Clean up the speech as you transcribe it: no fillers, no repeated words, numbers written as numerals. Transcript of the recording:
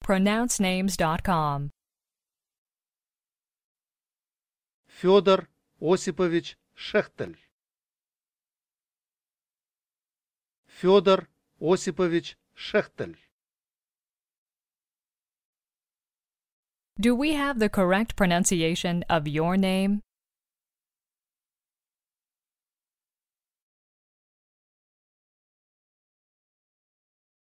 pronouncenames.com. Fyodor Osipovich Schechtel. Fyodor Osipovich Schechtel. Do we have the correct pronunciation of your name?